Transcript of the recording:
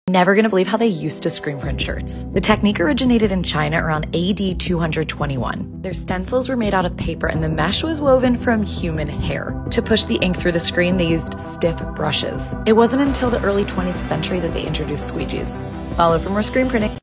Never gonna believe how they used to screen print shirts. The technique originated in China around AD 221. Their stencils were made out of paper and the mesh was woven from human hair. To push the ink through the screen, they used stiff brushes. It wasn't until the early 20th century that they introduced squeegees. Follow for more screen printing.